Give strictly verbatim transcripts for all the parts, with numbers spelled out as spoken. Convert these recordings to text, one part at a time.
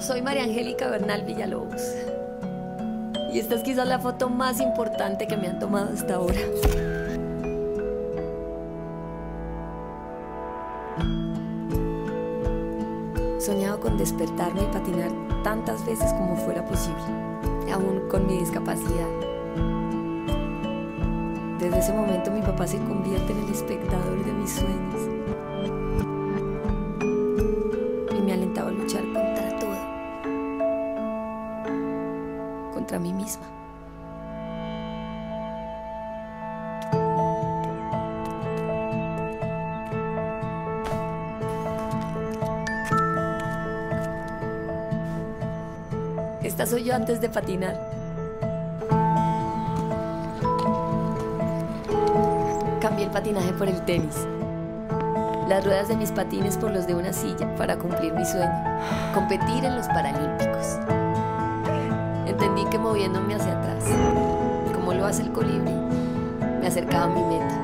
Soy María Angélica Bernal Villalobos. Y esta es quizás la foto más importante que me han tomado hasta ahora. Soñaba con despertarme y patinar tantas veces como fuera posible, aún con mi discapacidad. Desde ese momento mi papá se convierte en el espectador de mis sueños y me alentaba a luchar contra todo, contra mí misma. Esta soy yo antes de patinar. Cambié el patinaje por el tenis, las ruedas de mis patines por los de una silla para cumplir mi sueño, competir en los Paralímpicos. Entendí que moviéndome hacia atrás, como lo hace el colibrí, me acercaba a mi meta.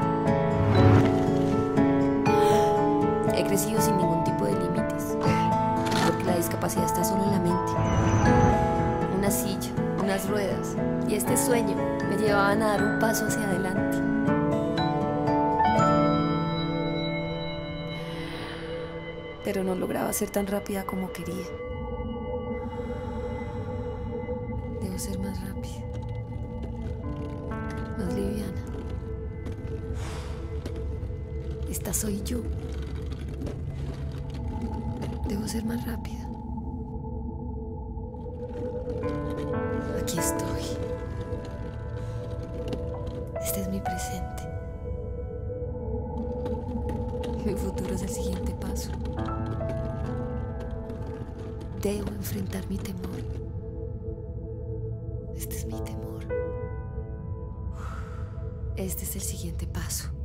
He crecido sin ningún tipo de límites, porque la discapacidad está solo en la mente. Una silla, unas ruedas y este sueño me llevaban a dar un paso hacia adelante. Pero no lograba ser tan rápida como quería. Debo ser más rápida, más liviana. Esta soy yo. Debo ser más rápida. Aquí estoy. Este es mi presente. Mi futuro es el siguiente paso. Debo enfrentar mi temor. Este es mi temor. Este es el siguiente paso.